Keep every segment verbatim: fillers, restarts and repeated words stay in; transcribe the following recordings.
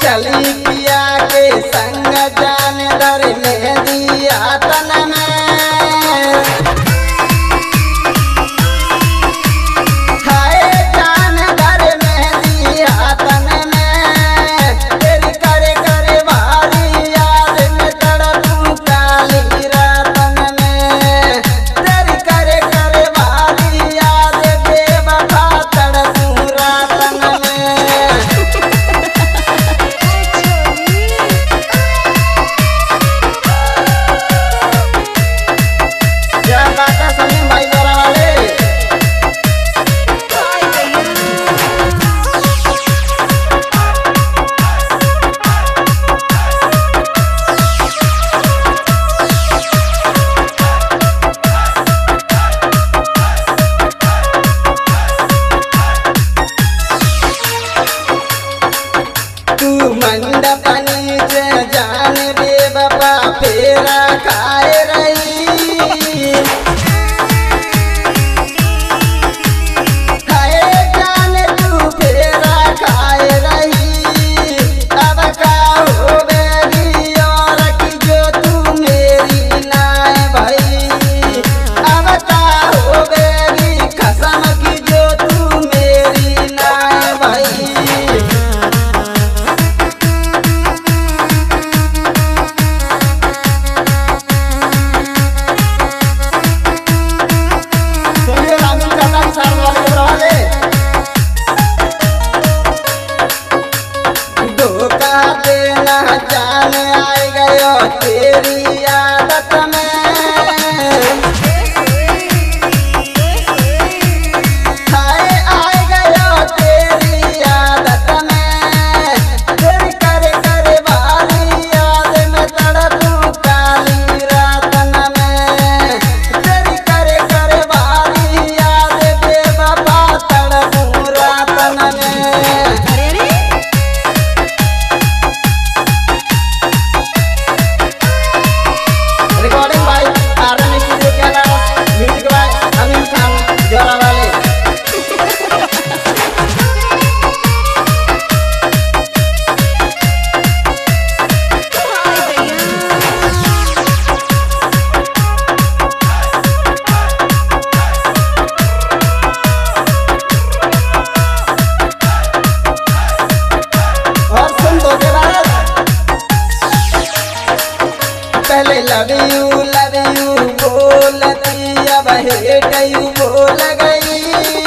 चली पिया के संग जान दर मेहंदी आतन में हाय जान दर मेहंदी आतन में तेरी करे करे वाली याद में तड़पूं काली रातन में तेरी करे करे वाली याद बेवफा तड़पूं रातन में। तू मंडपनी से जान बेवफा फेरा खाए रही हाय जान तू फेरा खाए रही अब का हो बेबी और की जो तू मेरी नाय भाई अब का हो बेबी कसम की जो तू मेरी नाय भाई। धोखा देना जान आए गयो तेरी आदत में हाय आए गयो तेरी आदत में तेरी करे करे वाली याद में तड़पूं काली रातन में तेरी करे करे वाली याद बेवफा तड़पूं रातन में। रिकॉर्डिंग बाय आरन स्टूडियो के अलावा म्यूजिक बाय अमीन खान जोरा वाले। और सुन दो के बाद पहले लव यू लव यू बोलती अब हेट यू बोल गई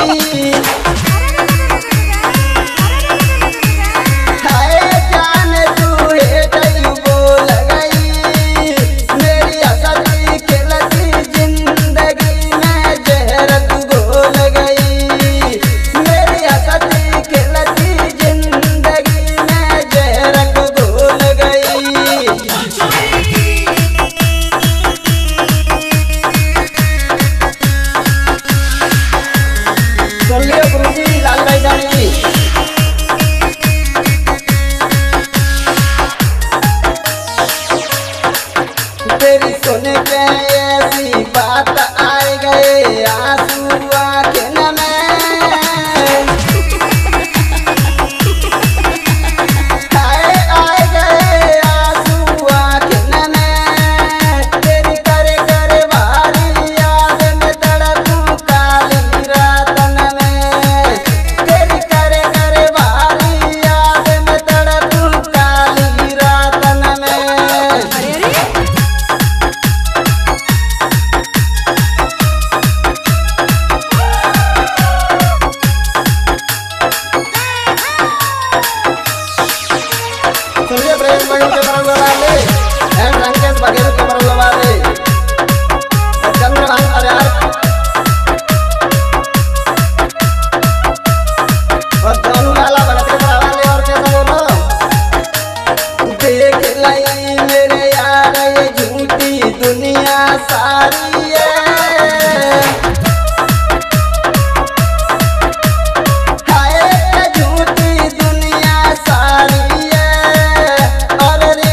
हाय जान तू हेट यू बोल गई मेरी असली खिलती जिंदगी में जहर तू घोल गई मेरी असली खिलती जिंदगी में जहर तू घोल गई। सुनिए गुरुजी लाल भाई जानी तेरी सुन के ऐसी बात आए गए आंसू आँखन में हाय आए गए आंसू आँखन में तेरी करे करे वाली याद में तड़पूं काली रातन में तेरी करे करे वाली याद में तड़पूं काली रातन में। सुनिए प्रेम मणि के परम वाले एंड रंकेश बघेल के परम वाले चंद्रभान अरियार और दोनों लाला भगत के वाले और कैसा बोलो देख लाई मेरे यार ये झूठी दुनिया सारी है हाय झूठी दुनिया सारी है और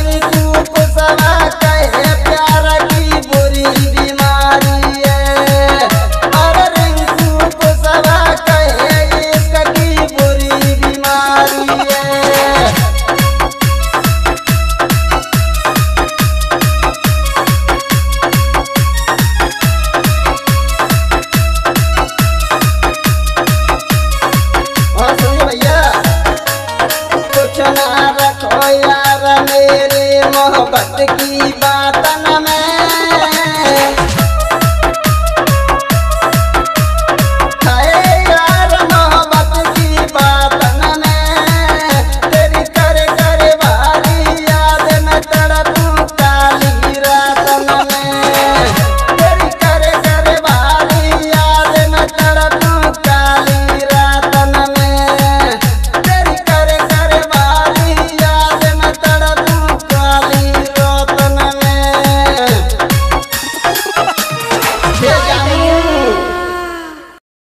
कुछ ना रखो यार मेरे मोहब्बत की बात न में